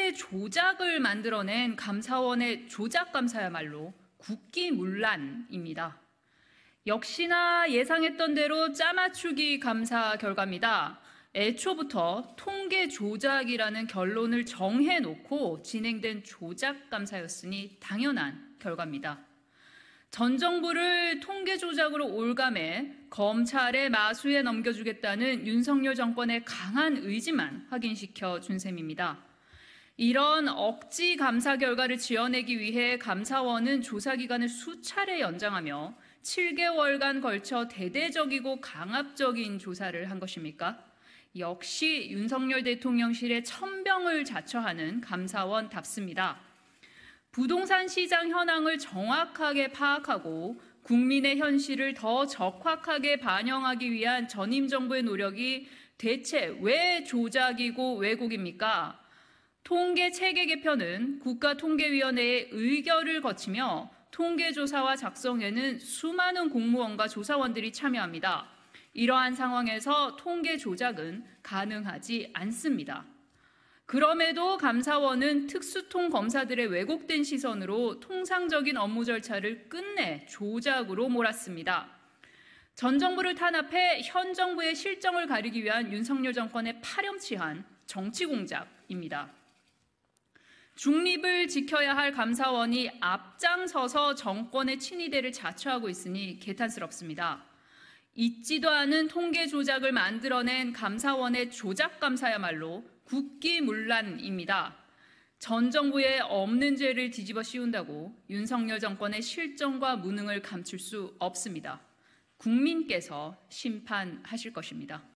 통계 조작을 만들어낸 감사원의 조작감사야말로 국기문란입니다. 역시나 예상했던 대로 짜맞추기 감사 결과입니다. 애초부터 통계 조작이라는 결론을 정해놓고 진행된 조작 감사였으니 당연한 결과입니다. 전 정부를 통계 조작으로 올감해 검찰의 마수에 넘겨주겠다는 윤석열 정권의 강한 의지만 확인시켜 준 셈입니다. 이런 억지 감사 결과를 지어내기 위해 감사원은 조사 기간을 수차례 연장하며 7개월간 걸쳐 대대적이고 강압적인 조사를 한 것입니까? 역시 윤석열 대통령실의 천병을 자처하는 감사원답습니다. 부동산 시장 현황을 정확하게 파악하고 국민의 현실을 더 적확하게 반영하기 위한 전임 정부의 노력이 대체 왜 조작이고 왜곡입니까? 통계 체계 개편은 국가통계위원회의 의결을 거치며 통계조사와 작성에는 수많은 공무원과 조사원들이 참여합니다. 이러한 상황에서 통계 조작은 가능하지 않습니다. 그럼에도 감사원은 특수통 검사들의 왜곡된 시선으로 통상적인 업무 절차를 끝내 조작으로 몰았습니다. 전 정부를 탄압해 현 정부의 실정을 가리기 위한 윤석열 정권의 파렴치한 정치 공작입니다. 중립을 지켜야 할 감사원이 앞장서서 정권의 친위대를 자처하고 있으니 개탄스럽습니다. 있지도 않은 통계 조작을 만들어낸 감사원의 조작 감사야말로 국기문란입니다. 전 정부의 없는 죄를 뒤집어 씌운다고 윤석열 정권의 실정과 무능을 감출 수 없습니다. 국민께서 심판하실 것입니다.